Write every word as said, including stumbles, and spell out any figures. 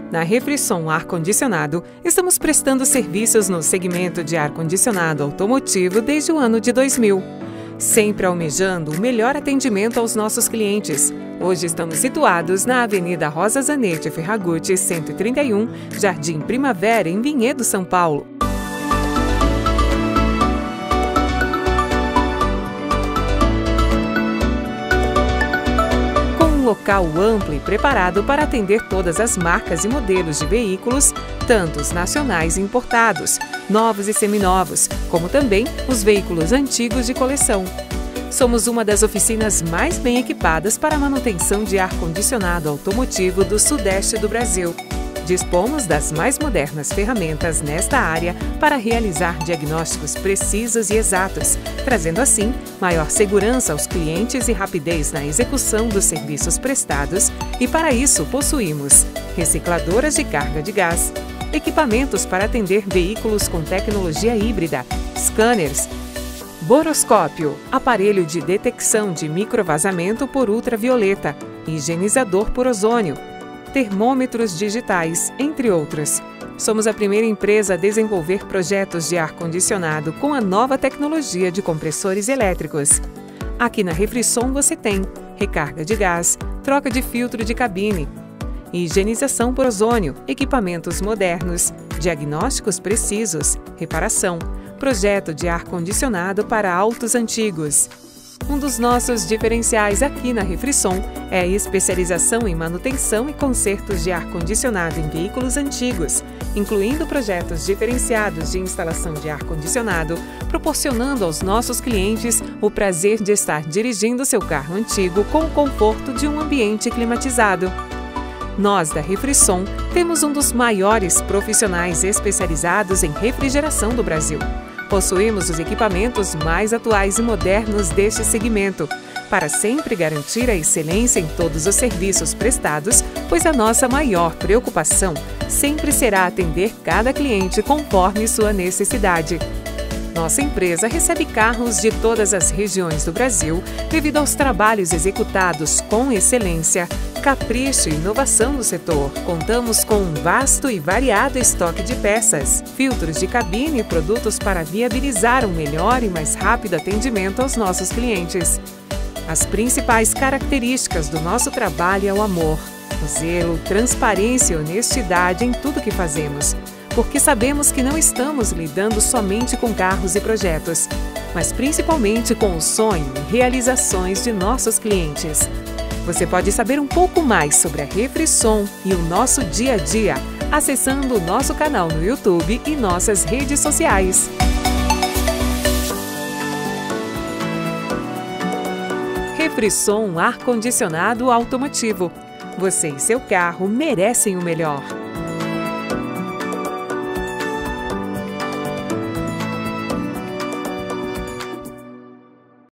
Na Refrisom Ar-Condicionado, estamos prestando serviços no segmento de ar-condicionado automotivo desde o ano de dois mil. Sempre almejando o melhor atendimento aos nossos clientes. Hoje estamos situados na Avenida Rosa Zanetti Ferragutti, cento e trinta e um, Jardim Primavera, em Vinhedo, São Paulo. Local amplo e preparado para atender todas as marcas e modelos de veículos, tanto os nacionais e importados, novos e seminovos, como também os veículos antigos de coleção. Somos uma das oficinas mais bem equipadas para a manutenção de ar-condicionado automotivo do sudeste do Brasil. Dispomos das mais modernas ferramentas nesta área para realizar diagnósticos precisos e exatos, trazendo assim maior segurança aos clientes e rapidez na execução dos serviços prestados, e para isso possuímos recicladoras de carga de gás, equipamentos para atender veículos com tecnologia híbrida, scanners, boroscópio, aparelho de detecção de microvazamento por ultravioleta, higienizador por ozônio, termômetros digitais, entre outros. Somos a primeira empresa a desenvolver projetos de ar-condicionado com a nova tecnologia de compressores elétricos. Aqui na Refrisom você tem recarga de gás, troca de filtro de cabine, higienização por ozônio, equipamentos modernos, diagnósticos precisos, reparação, projeto de ar-condicionado para autos antigos. Um dos nossos diferenciais aqui na Refrisom é a especialização em manutenção e consertos de ar-condicionado em veículos antigos, incluindo projetos diferenciados de instalação de ar-condicionado, proporcionando aos nossos clientes o prazer de estar dirigindo seu carro antigo com o conforto de um ambiente climatizado. Nós, da Refrisom, temos um dos maiores profissionais especializados em refrigeração do Brasil. Possuímos os equipamentos mais atuais e modernos deste segmento, para sempre garantir a excelência em todos os serviços prestados, pois a nossa maior preocupação sempre será atender cada cliente conforme sua necessidade. Nossa empresa recebe carros de todas as regiões do Brasil devido aos trabalhos executados com excelência, capricho e inovação no setor. Contamos com um vasto e variado estoque de peças, filtros de cabine e produtos para viabilizar um melhor e mais rápido atendimento aos nossos clientes. As principais características do nosso trabalho é o amor, o zelo, transparência e honestidade em tudo que fazemos. Porque sabemos que não estamos lidando somente com carros e projetos, mas principalmente com o sonho e realizações de nossos clientes. Você pode saber um pouco mais sobre a Refrisom e o nosso dia a dia acessando o nosso canal no YouTube e nossas redes sociais. Refrisom Ar-Condicionado Automotivo. Você e seu carro merecem o melhor.